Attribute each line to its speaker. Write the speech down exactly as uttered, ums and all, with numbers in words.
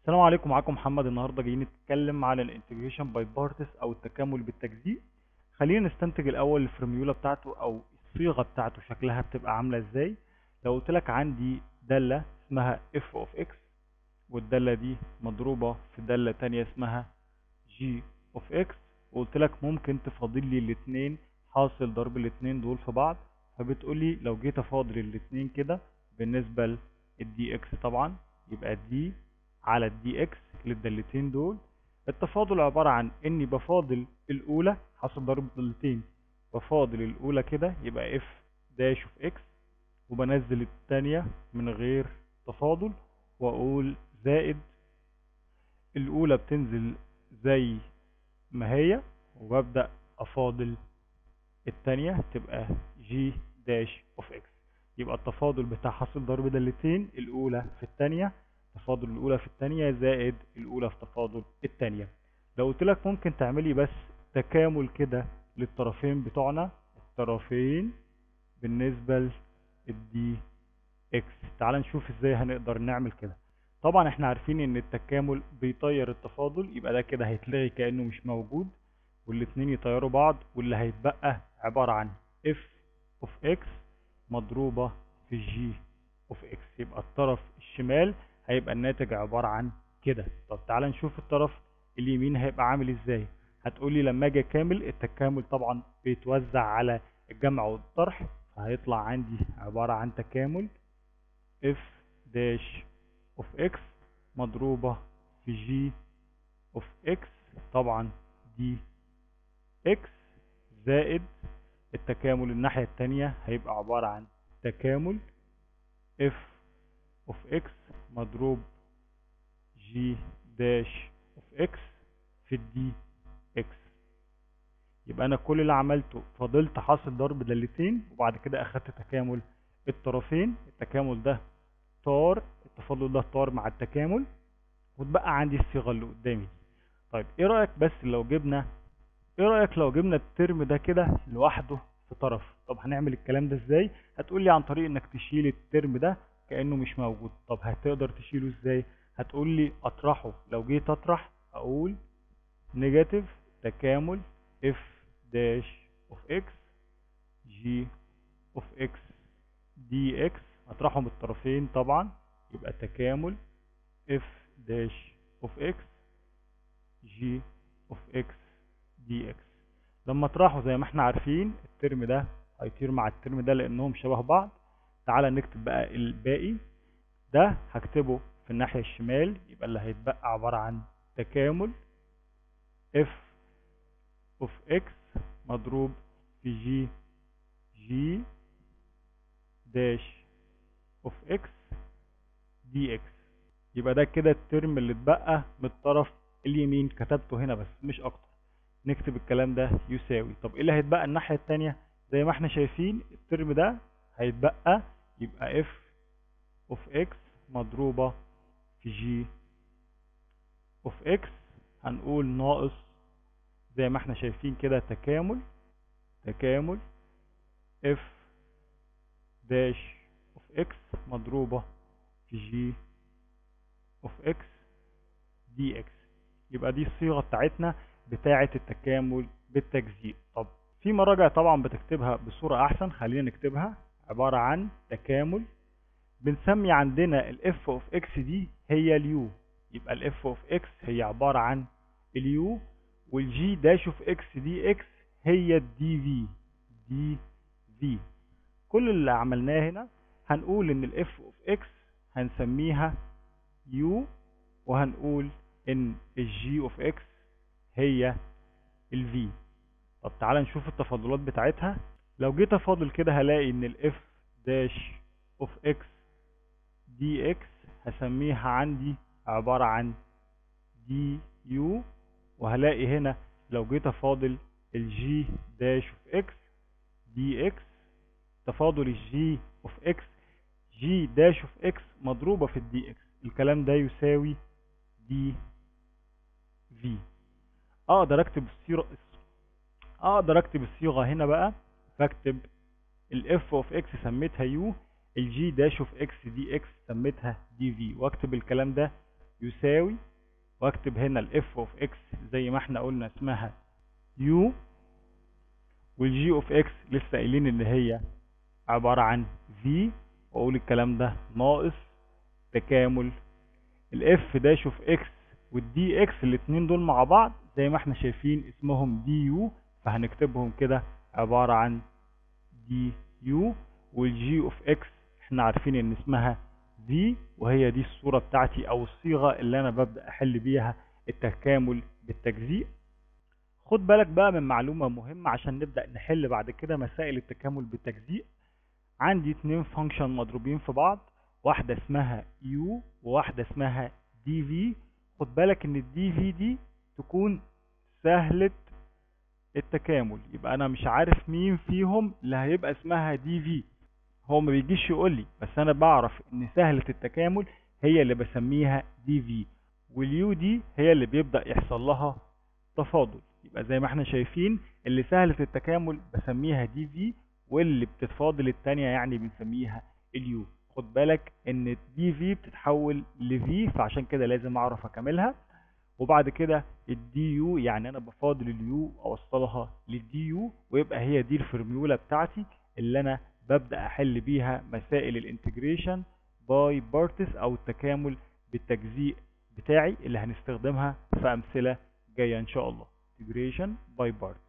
Speaker 1: السلام عليكم، معاكم محمد. النهارده جايين نتكلم على الانتجريشن باي بارتس او التكامل بالتجزيء. خلينا نستنتج الاول الفورميولا بتاعته او الصيغه بتاعته شكلها بتبقى عامله ازاي. لو قلت لك عندي داله اسمها اف اوف اكس، والداله دي مضروبه في داله تانية اسمها جي اوف اكس، وقلت لك ممكن تفاضل لي الاثنين، حاصل ضرب الاثنين دول في بعض. فبتقول لي لو جيت افاضل الاثنين كده بالنسبه للدي اكس، طبعا يبقى دي على الدي اكس للدالتين دول. التفاضل عبارة عن اني بفاضل الاولى حاصل ضرب الدالتين، بفاضل الاولى كده يبقى اف داش اوف اكس، وبنزل التانية من غير تفاضل واقول زائد الاولى بتنزل زي ما هي، وببدأ افاضل التانية تبقى جي داش اوف اكس. يبقى التفاضل بتاع حاصل ضرب دالتين الاولى في التانية، تفاضل الاولى في التانية زائد الاولى في تفاضل التانية. لو قلت لك ممكن تعملي بس تكامل كده للطرفين بتوعنا، الطرفين بالنسبة للدي اكس، تعال نشوف ازاي هنقدر نعمل كده. طبعا احنا عارفين ان التكامل بيطير التفاضل، يبقى ده كده هيتلغي كأنه مش موجود، والاتنين يطيروا بعض، واللي هيتبقى عبارة عن اف اوف اكس مضروبة في جي اوف اكس. يبقى الطرف الشمال هيبقى الناتج عبارة عن كده. طب تعال نشوف الطرف اليمين هيبقى عامل ازاي. هتقولي لما اجي اكامل التكامل طبعا بيتوزع على الجمع والطرح، فهيطلع عندي عبارة عن تكامل اف داش اوف اكس مضروبة في جي اوف اكس، طبعا دي اكس، زائد التكامل الناحية التانية هيبقى عبارة عن تكامل اف اوف اكس مضروب جي داش اوف اكس في الدي اكس. يبقى انا كل اللي عملته فضلت حاصل ضرب دالتين، وبعد كده اخدت تكامل الطرفين. التكامل ده طار، التفاضل ده طار مع التكامل، واتبقى عندي الصيغة اللي قدامي دي. طيب ايه رأيك بس لو جبنا ايه رأيك لو جبنا الترم ده كده لوحده في طرف؟ طب هنعمل الكلام ده ازاي؟ هتقول لي عن طريق انك تشيل الترم ده كأنه مش موجود. طب هتقدر تشيله ازاي؟ هتقول لي اطرحه. لو جيت اطرح اقول نيجاتيف تكامل اف داش اوف اكس جي اوف اكس دي اكس، اطرحهم الطرفين طبعا، يبقى تكامل اف داش اوف اكس جي اوف اكس دي اكس. لما اطرحه زي ما احنا عارفين الترم ده هيطير مع الترم ده لانهم شبه بعض. تعالى نكتب بقى الباقي ده، هكتبه في الناحية الشمال، يبقى اللي هيتبقى عبارة عن تكامل اف اوف اكس مضروب في جي جي داش اوف اكس دي اكس. يبقى ده كده الترم اللي اتبقى من الطرف اليمين، كتبته هنا بس مش اكتر. نكتب الكلام ده يساوي. طب ايه اللي هيتبقى الناحية التانية؟ زي ما احنا شايفين الترم ده هيتبقى، يبقى اف اوف اكس مضروبة في جي اوف اكس، هنقول ناقص زي ما احنا شايفين كده تكامل تكامل اف داش اوف اكس مضروبة في جي اوف اكس دي اكس. يبقى دي الصيغة بتاعتنا بتاعة التكامل بالتجزيء. طب في مراجع طبعا بتكتبها بصورة احسن، خلينا نكتبها عبارة عن تكامل، بنسمي عندنا الاف اوف اكس دي هي اليو، يبقى الاف اوف اكس هي عبارة عن اليو، والجي داش اوف اكس دي اكس هي الدي في دي في. كل اللي عملناه هنا هنقول ان الاف اوف اكس هنسميها يو، وهنقول ان الجي اوف اكس هي الفي. طب تعالى نشوف التفاضلات بتاعتها. لو جيت افاضل كده هلاقي ان الاف داش اوف اكس دي اكس هسميها عندي عبارة عن دي يو، وهلاقي هنا لو جيت افاضل الجي داش اوف اكس دي اكس، تفاضل الجي اوف اكس جي داش اوف اكس مضروبة في الدي اكس، الكلام ده يساوي دي في. اقدر اكتب الصيغة اقدر اكتب الصيغة هنا بقى، فاكتب الاف اوف اكس سميتها يو، الجي داش اوف اكس دي اكس سميتها دي في، واكتب الكلام ده يساوي، واكتب هنا الاف اوف اكس زي ما احنا قلنا اسمها يو، والجي اوف اكس لسه قايلين ان هي عبارة عن في، واقول الكلام ده ناقص تكامل الاف داش اوف اكس والدي اكس، الاتنين دول مع بعض زي ما احنا شايفين اسمهم دي يو، فهنكتبهم كده عبارة عن دي يو. والجي اوف اكس احنا عارفين ان اسمها في، وهي دي الصورة بتاعتي او الصيغة اللي انا ببدأ احل بيها التكامل بالتجزيء. خد بالك بقى من معلومة مهمة عشان نبدأ نحل بعد كده مسائل التكامل بالتجزيء. عندي اتنين فانكشن مضروبين في بعض، واحدة اسمها يو وواحدة اسمها دي في. خد بالك ان الدي في دي تكون سهلة التكامل، يبقى انا مش عارف مين فيهم اللي هيبقى اسمها دي في، هو ما بيجيش يقول لي، بس انا بعرف ان سهلة التكامل هي اللي بسميها دي في، واليو دي هي اللي بيبدأ يحصل لها تفاضل. يبقى زي ما احنا شايفين اللي سهلة التكامل بسميها دي في، واللي بتتفاضل التانية يعني بنسميها اليو. خد بالك ان الدي في بتتحول لفي، فعشان كده لازم اعرف اكملها. وبعد كده الدي يو يعني انا بفاضل اليو اوصلها للدي يو، ويبقى هي دي الفورميولا بتاعتي اللي انا ببدأ احل بيها مسائل الانتجريشن باي بارتس او التكامل بالتجزيء بتاعي اللي هنستخدمها في امثلة جاية ان شاء الله. integration by part.